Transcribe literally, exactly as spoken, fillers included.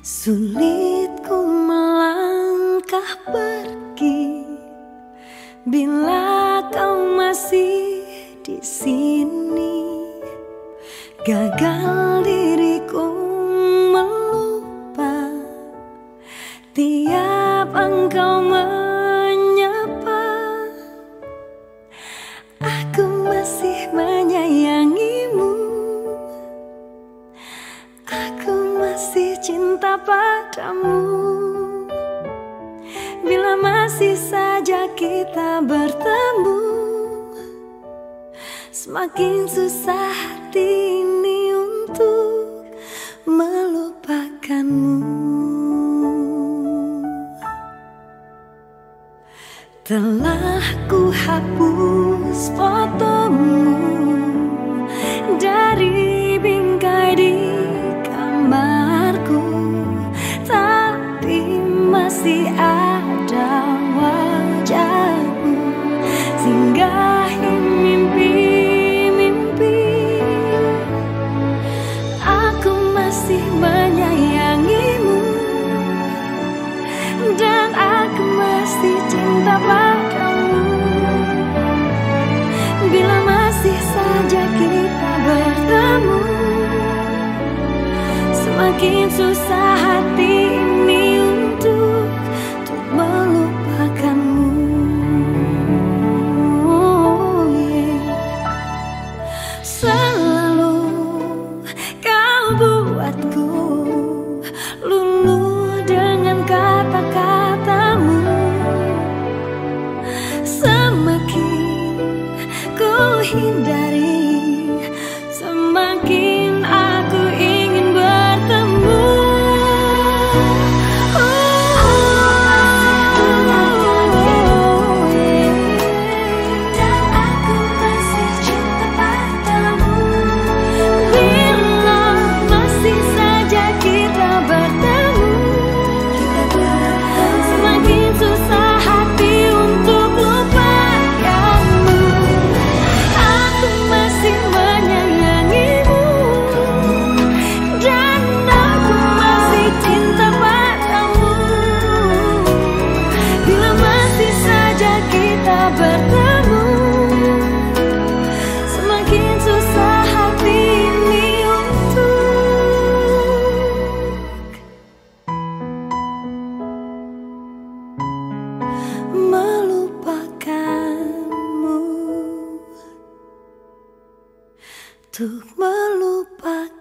Sulit ku melangkah pergi bila kau masih di sini. Gagal diriku melupa tiap engkau menyapa. Aku masih menyayangimu, aku masih cinta padamu. Bila masih saja kita bertemu, semakin susah hati ini untuk melupakanmu. Telah ku hapus fotomu dari bingkai di kamarku, tapi masih ada wajahmu singgahi mimpi-mimpi. Aku masih menyayangimu dan aku masih cinta padamu. Bila masih saja kita bertemu, semakin susah hati ini untuk untuk melupakanmu. Selalu kau buatku luluh dengan kata-katamu. Semakin ku hindari, semakin aku ingin bertemu. Dan aku masih cinta padamu. Bila masih saja kita bertemu, semakin susah hati untuk lupakanmu. Aku masih menyayangimu dan aku masih cinta padamu. Bila masih saja kita bertemu, semakin susah hati ini untuk melupakanmu, untuk melupakanmu.